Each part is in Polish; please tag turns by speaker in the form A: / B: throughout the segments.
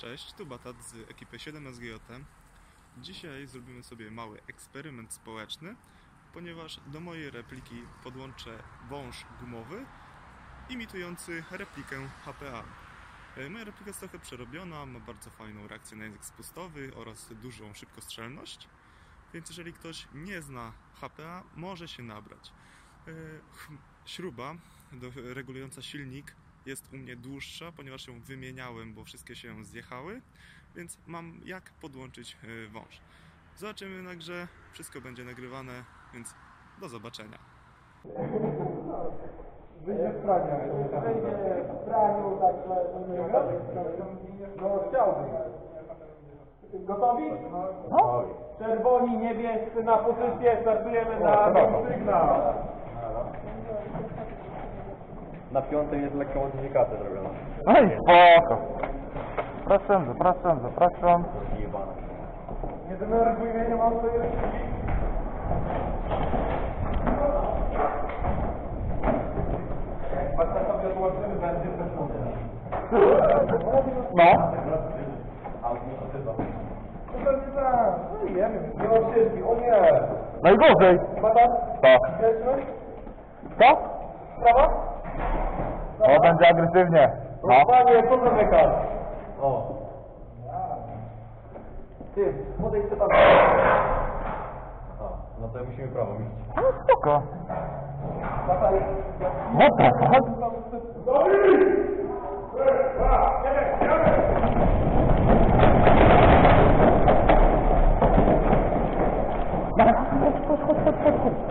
A: Cześć, tu Batat z ekipy 7SGJT. Dzisiaj zrobimy sobie mały eksperyment społeczny, ponieważ do mojej repliki podłączę wąż gumowy imitujący replikę HPA. Moja replika jest trochę przerobiona, ma bardzo fajną reakcję na język spustowy oraz dużą szybkostrzelność, więc jeżeli ktoś nie zna HPA, może się nabrać. Śruba regulująca silnik jest u mnie dłuższa, ponieważ ją wymieniałem, bo wszystkie się zjechały, więc mam jak podłączyć wąż. Zobaczymy jednakże, wszystko będzie nagrywane, więc do zobaczenia.
B: Wyjdzie w praniu. Wyjdzie w praniu, także... No chciałbym. Gotowi? No. Czerwoni, niebiescy na pozycję, startujemy na sygnał.
C: Na piątej jest lekka modyfikacja zrobiona.
D: No i spoko. Zapraszam.
C: Zjebana.
B: Nie denerwuj mnie, nie mam swojej ręki. Jak patrzę sobie odłożymy, będzie też mówię.
D: No.
B: Pewnie tak. No i jemy. Nie odsiedli. O nie.
D: Najgorzej.
B: Batat?
D: Tak.
B: Lecimy?
D: Co?
B: Prawa?
D: O, będzie agresywnie. No.
B: Panie, co zamykasz?
C: O!
B: Ty, podejdź się tam.
C: A, no to musimy prawo iść.
D: No spoko.
B: Batat.
D: What the fuck? Chodź.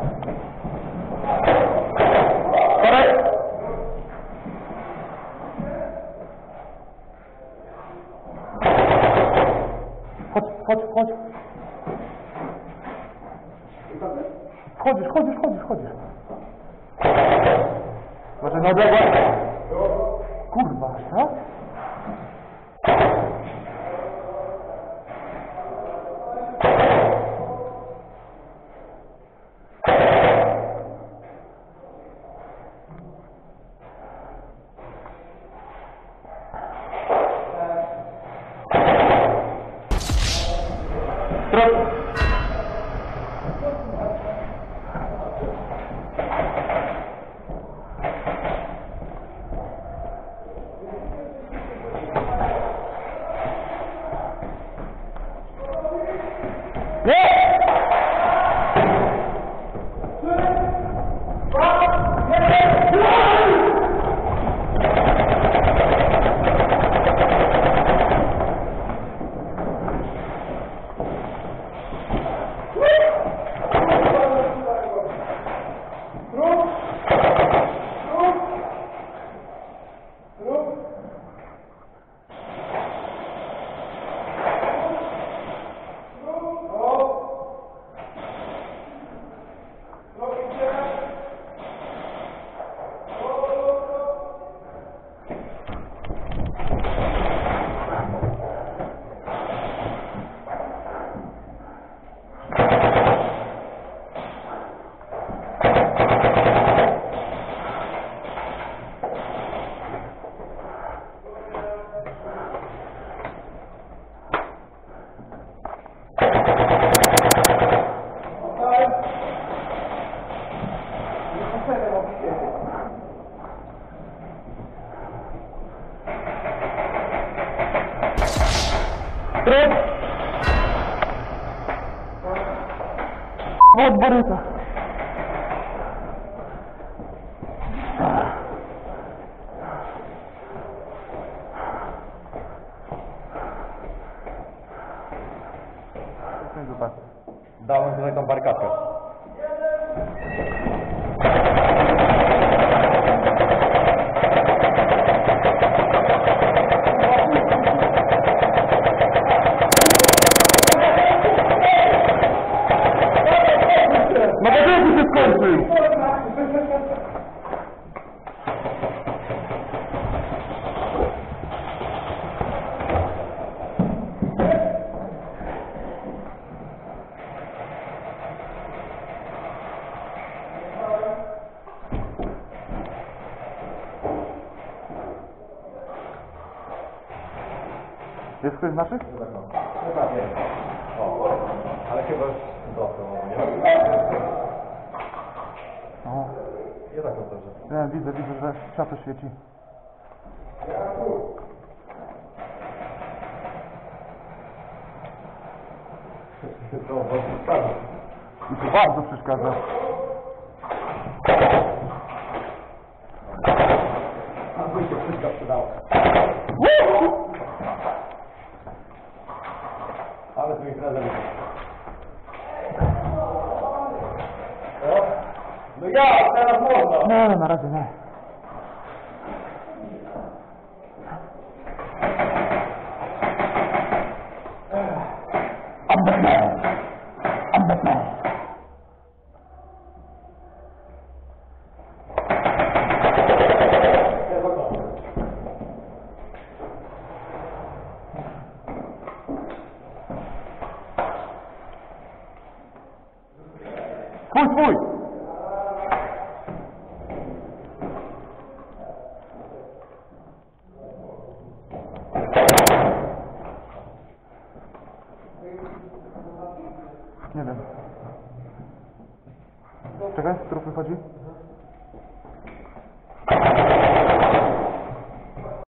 D: Wchodzisz. Może na drogę? Kurwa, tak? Od Borysa.
C: Dałem tutaj tą barykadkę.
D: Magazynek się skończył! Jest ktoś z naszych?
C: No tak, no. No tak, jest. O, ale chyba już dostał, nie?
D: O,
C: Nie tak dobrze.
D: nie, widzę, że światło świeci.
C: To właśnie przeszkadza.
D: I to bardzo przeszkadza.
C: A by się wszystko przydało. Ale tu impreza jest. No ja, teraz można!
D: Nie, no, na razie nie. Twój! Nie wiem. Czekaj, który wychodzi?